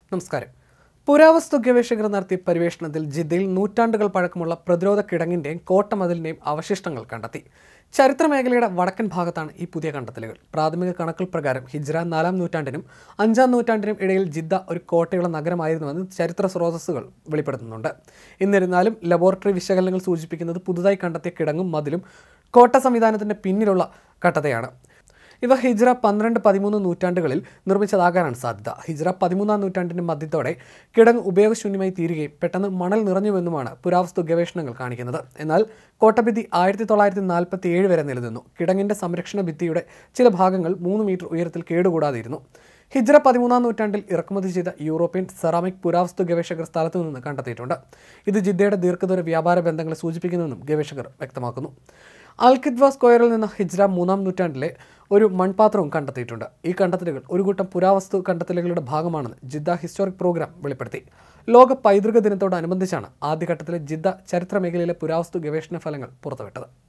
നമസ്കാരം. പുരാവസ്തു ഗവേഷകർ നടത്തിയ പര്യവേഷണത്തിൽ ജിദ്ദയിൽ നൂറ്റാണ്ടുകൾ പഴക്കമുള്ള പ്രതിരോധ കിടങ്ങിൻ്റെയും കോട്ടമതിലിൻ്റെയും അവശിഷ്ടങ്ങൾ കണ്ടെത്തി. ചരിത്രമേഖലയുടെ വടക്കൻ ഭാഗത്താണ് ഈ പുതിയ കണ്ടെത്തലുകൾ. പ്രാഥമിക കണക്കുകൾ പ്രകാരം ഹിജ്റ 4-ാം നൂറ്റാണ്ടിനും 5-ാം നൂറ്റാണ്ടിനും ഇടയിൽ ജിദ്ദ ഒരു കോട്ടയുള്ള നഗരമായിരുന്നുവെന്ന് ചരിത്ര സ്രോതസ്സുകൾ വെളിപ്പെടുത്തുന്നുണ്ട്. എന്നിരുന്നാലും ലബോറട്ടറി വിശകലനങ്ങൾ സൂചിപ്പിക്കുന്നത് പുതുതായി കണ്ടെത്തിയ കിടങ്ങും മതിലും കോട്ട സംവിധാനത്തിൻ്റെ പിന്നിലുള്ള കട്ടതയാണ്. ഇവ ഹിജ്റ 12-13 നൂറ്റാണ്ടുകളിൽ നിർമ്മിച്ചതാകാനാണ് സാധ്യത. ഹിജ്റ 13-ാം നൂറ്റാണ്ടിൻ്റെ മധ്യത്തോടെ കിടങ്ങ് ഉപയോഗശൂന്യമായി തീരുകയും പെട്ടെന്ന് മണൽ നിറഞ്ഞുവെന്നുമാണ് പുരാവസ്തു ഗവേഷണങ്ങൾ കാണിക്കുന്നത്. എന്നാൽ കോട്ടഭിത്തി 1947 വരെ നിലനിന്നു. കിടങ്ങിൻ്റെ സംരക്ഷണ ഭിത്തിയുടെ ചില ഭാഗങ്ങൾ 3 മീറ്റർ ഉയരത്തിൽ കേടുകൂടാതിരുന്നു. ഹിജ്റ 13-ാം നൂറ്റാണ്ടിൽ ഇറക്കുമതി ചെയ്ത യൂറോപ്യൻ സെറാമിക് പുരാവസ്തു ഗവേഷകർ സ്ഥലത്തു നിന്ന് കണ്ടെത്തിയിട്ടുണ്ട്. ഇത് ജിദ്ദയുടെ ദീർഘദൂര വ്യാപാര ബന്ധങ്ങളെ സൂചിപ്പിക്കുന്നുവെന്നും ഗവേഷകർ വ്യക്തമാക്കുന്നു. അൽ-കിദ്വ സ്ക്വയറിൽ നിന്ന് ഹിജ്റ 3-ാം നൂറ്റാണ്ടിലെ ഒരു മൺപാത്രവും കണ്ടെത്തിയിട്ടുണ്ട്. ഈ കണ്ടെത്തലുകൾ ഒരു കൂട്ടം പുരാവസ്തു കണ്ടെത്തലുകളുടെ ഭാഗമാണെന്ന് ജിദ്ദ ഹിസ്റ്റോറിക് പ്രോഗ്രാം വെളിപ്പെടുത്തി. ലോക പൈതൃക ദിനത്തോടനുബന്ധിച്ചാണ് ആദ്യഘട്ടത്തിലെ ജിദ്ദ ചരിത്ര മേഖലയിലെ പുരാവസ്തു ഗവേഷണ ഫലങ്ങൾ പുറത്തുവിട്ടത്.